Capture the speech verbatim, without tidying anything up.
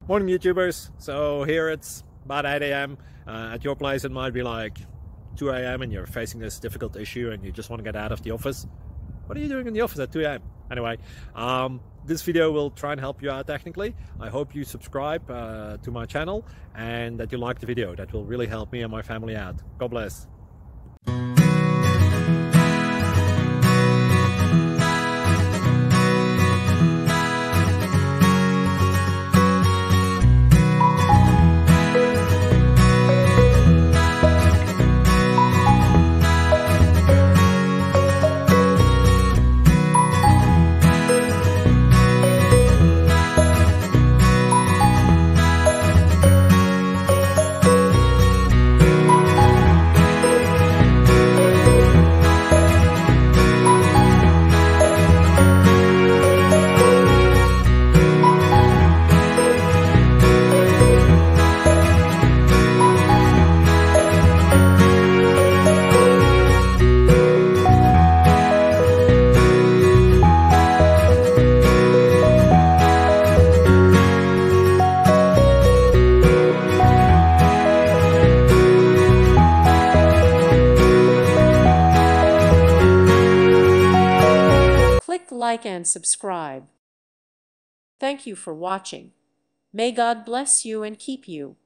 Morning YouTubers. So here it's about eight A M Uh, at your place it might be like two A M and you're facing this difficult issue and you just want to get out of the office. What are you doing in the office at two A M? Anyway, um, this video will try and help you out technically. I hope you subscribe uh, to my channel and that you like the video. That will really help me and my family out. God bless. Click like and subscribe. Thank you for watching. May God bless you and keep you.